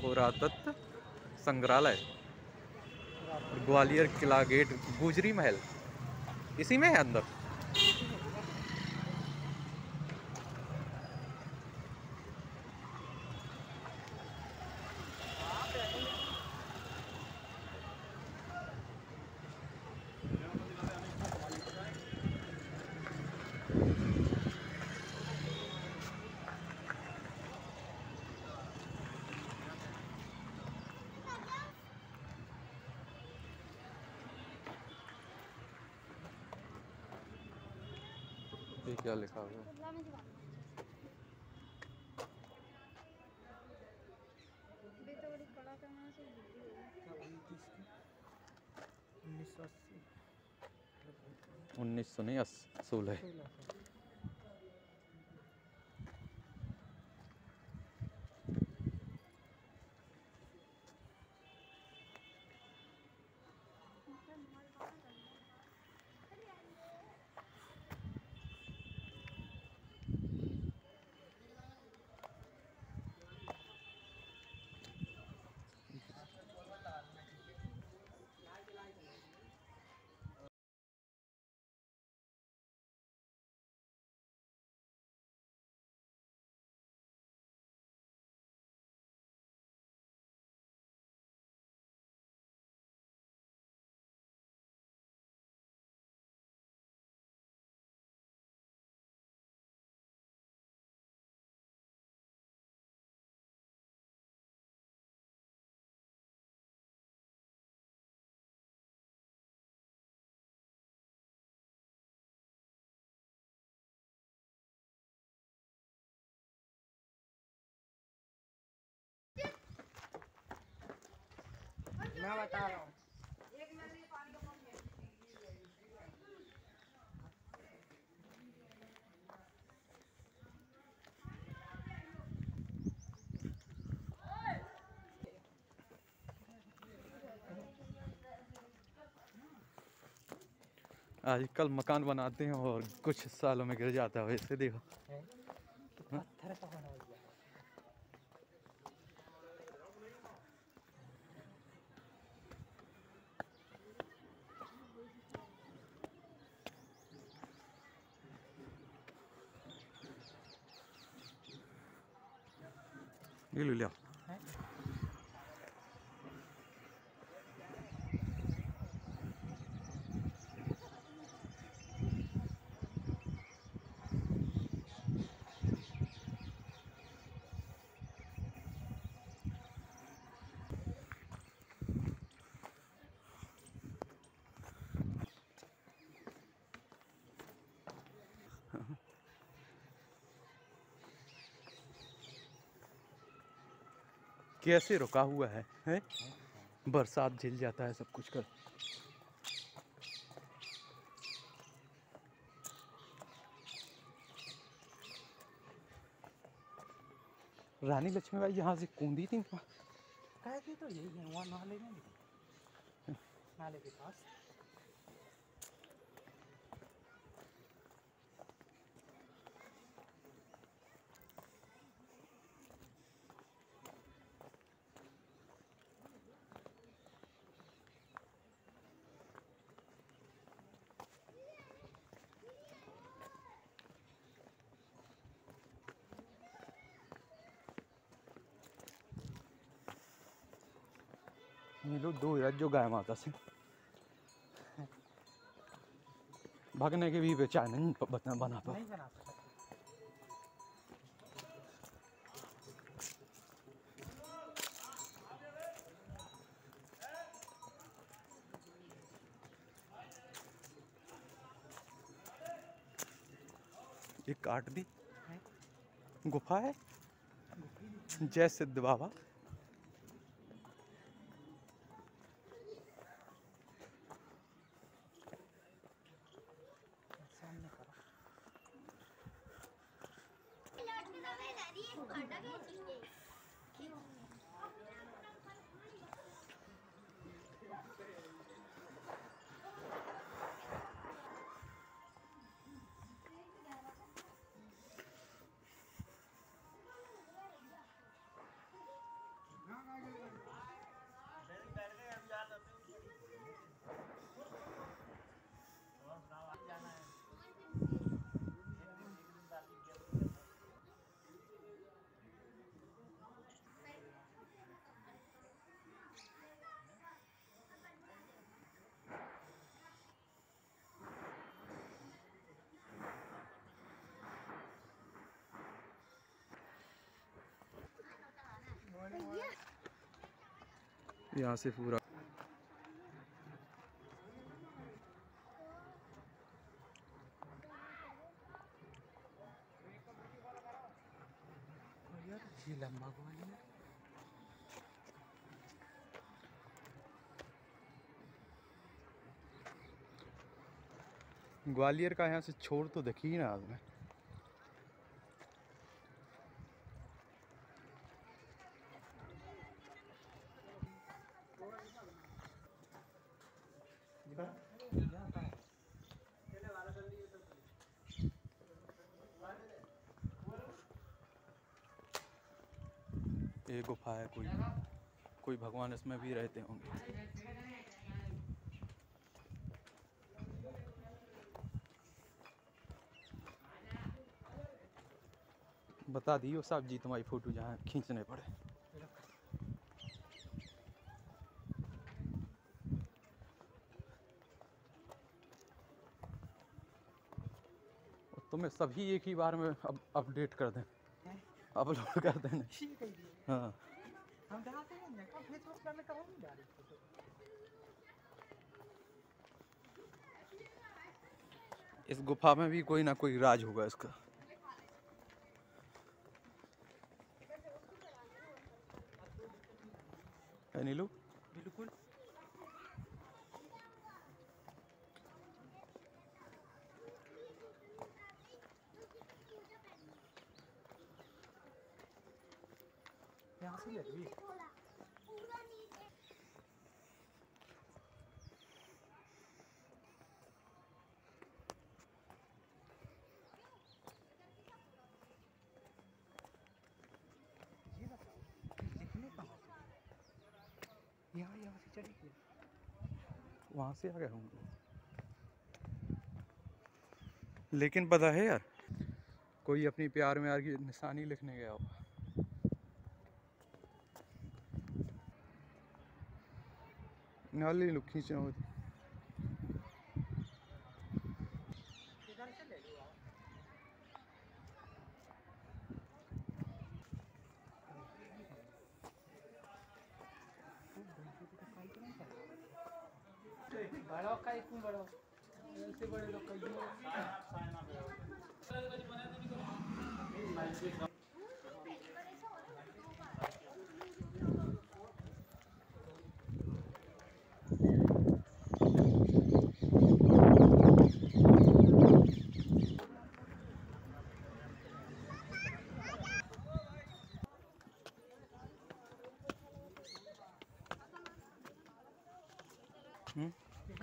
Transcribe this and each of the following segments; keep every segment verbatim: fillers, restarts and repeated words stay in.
पुरातत्व संग्रहालय, ग्वालियर किला गेट, गुजरी महल इसी में है अंदर। ये क्या लिखा हुआ है? उन्नीस सौ नहीं सोलह। मैं बता रहा हूँ। आजकल मकान बनाते हैं और कुछ सालों में गिर जाता है, वैसे देखो। पत्थर का बना हुआ ये ले लिया। है। कैसे रुका हुआ है, है? बरसात झेल जाता है सब कुछ कर। रानी लक्ष्मीबाई यहाँ से कूदी थी। कहती तो यही है, वहाँ नाले में, नाले के पास। ये लोग दो यार जो गाय माता से भागने के भी बेचाए नहीं बना बना पा। नहीं बना सकता। ये काट दी गुफा है। जय सिद्ध बाबा। सामने करो। यहाँ से पूरा यार ये लंबा ग्वालियर ग्वालियर का यहाँ से छोड़ तो देखी ना आपने। ये गुफा है, कोई कोई भगवान इसमें भी रहते होंगे। बता दियो साहब जी तुम्हारी फोटो जहाँ खींचने पड़े। तुम्हें सभी एक ही बार में अब अपडेट कर दें, अपलोड कर देना। हाँ हम डालते हैं ना कब फेसबुक पे कहाँ नहीं डाले फोटो। इस गुफा में भी कोई ना कोई राज होगा इसका। है नीलू? बिल्कुल। यहाँ से ले ली। ये बताओ लिखने कहाँ से? यहाँ यहाँ से चढ़ी गई। वहाँ से आ गए होंगे। लेकिन पता है यार, कोई अपनी प्यार में यार की निशानी लिखने गया होगा। नाली लुक खींचना होती। इधर से ले लो आप। बड़ा का एक बड़ा ऐसे बड़े लोग कहियो हम्म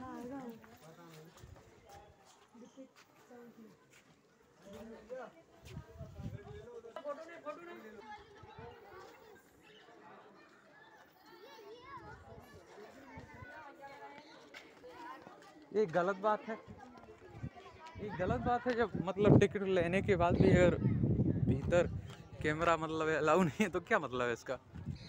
ये गलत बात है, ये गलत बात है जब मतलब टिकट लेने के बाद भी अगर भीतर कैमरा मतलब अलाउ नहीं है तो क्या मतलब है इसका।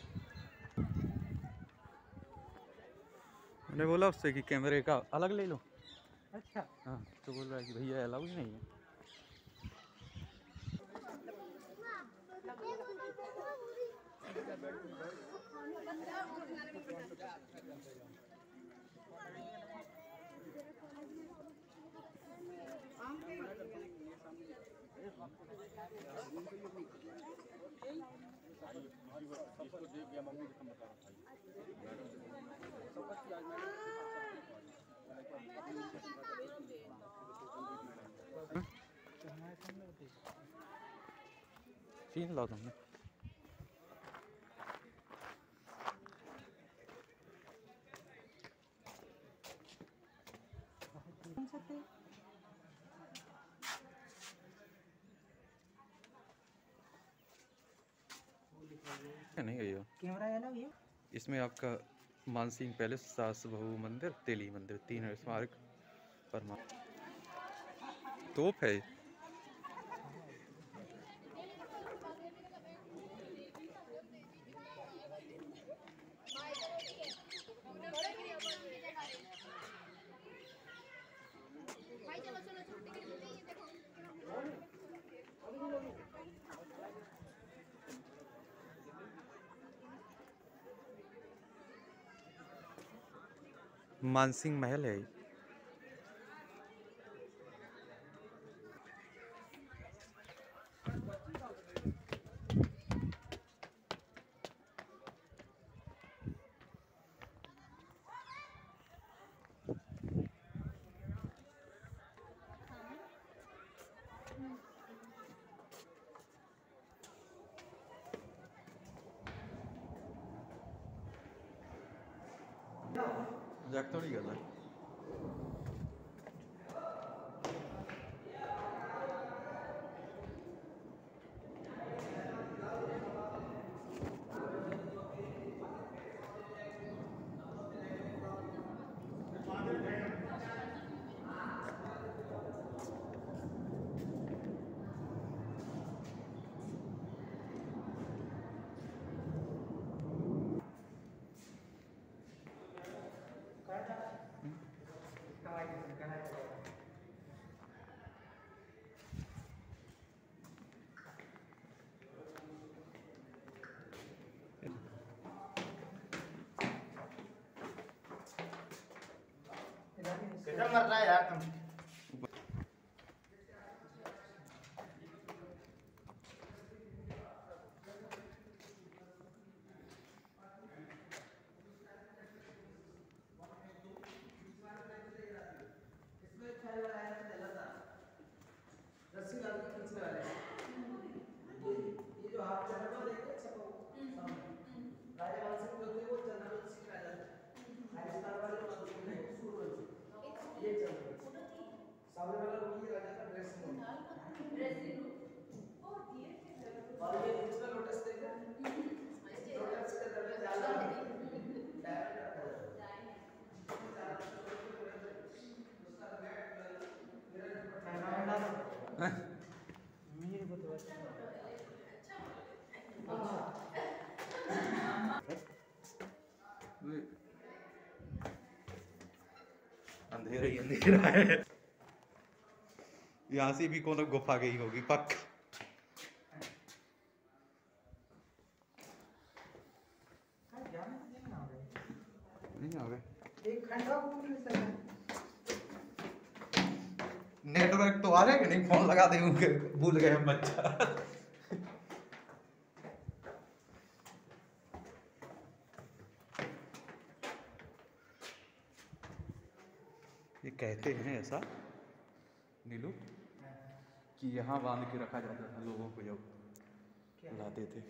मैंने बोला उससे कि कैमरे का अलग ले लो। अच्छा हाँ तो बोल रहा है कि भैया अलाउ ही नहीं है। छीन लो तुमने। नहीं गई हो। कैमरा अलाउ है? इसमें आपका मानसिंह पैलेस, सास बहू मंदिर, तेली मंदिर, तीन स्मारक परमा तोप है। मानसिंह महल है ये। जग थोड़ी गया था। किधर मर रहा है यार तुम? अंधेरा ही अंधेरा है। यहाँ से भी कोनो गुफा गई होगी पक्का। नहीं आ गए। नेटवर्क तो आ रहे कि नहीं? फोन लगा देंगे, भूल गए हम बच्चा। ये कहते हैं ऐसा नीलू कि यहाँ बांध के रखा जाता था लोगों को जब लाते थे।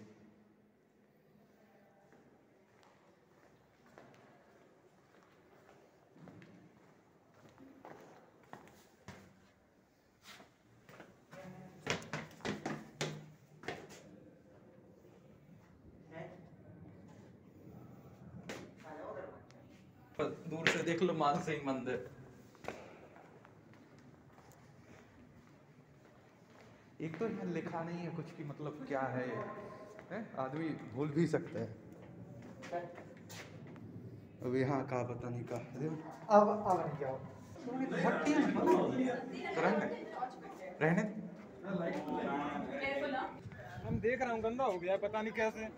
दूर से देख लो मानसिंह मंदिर। एक तो यहाँ लिखा नहीं है कुछ की मतलब क्या है, है? आदमी भूल भी सकता है। अब यहाँ का पता नहीं का। अब अब नहीं जाओ। भट्टी रहने रहने हम देख रहा हूँ गंदा हो गया पता नहीं कैसे।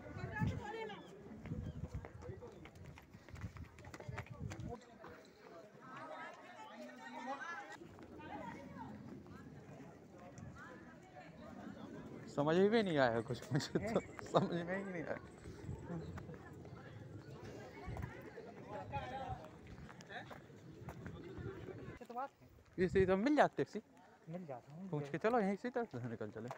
समझ में नहीं आया कुछ, मुझे तो समझ में ही नहीं आया। तो बात है, इसी तो मिल जाती टैक्सी, मिल जाता हूँ। पूछ के चलो यहीं से तरफ निकल चले।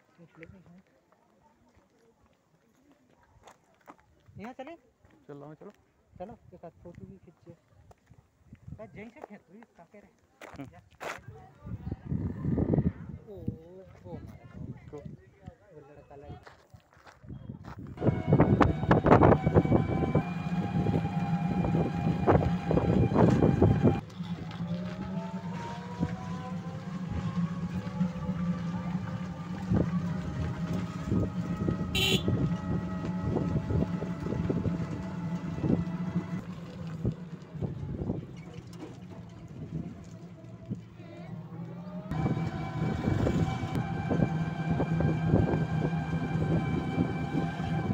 यहाँ चले, चल रहा हूँ, चलो चलो एक आध फोटो भी खींचिए। जहीं से खेत हुई काके रहे। ओ ओ मारा वो लड़का लड़का।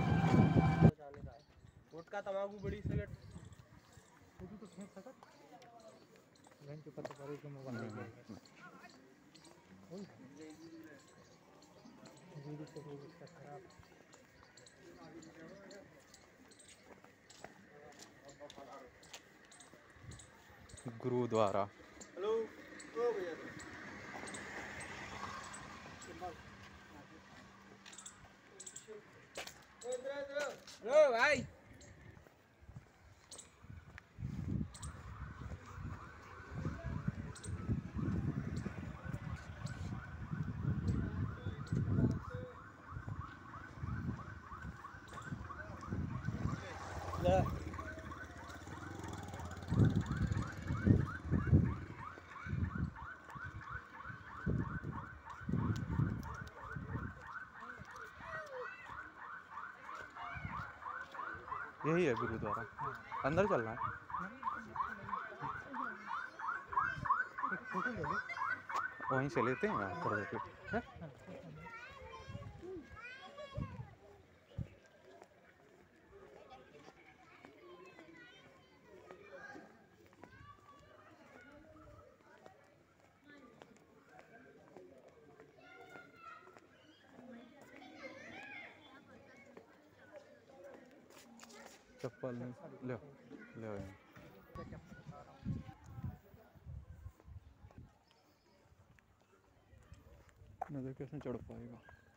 गुटखा तंबाकू बड़ी सिगरेट फोटो तो खींच सकत। बहन को पता पड़े कि मोबाइल ले जाएगा वही वीडियो से कोई उसका खराब गुरुद्वारा। हेलो ओ भैया हेलो भाई यही है गुरुद्वारा। अंदर चलना है। एक फोटो ले लो वहीं से लेते हैं यार थोड़ा देर है। चप्पल ले ले नजर कैसे चढ़ पाएगा।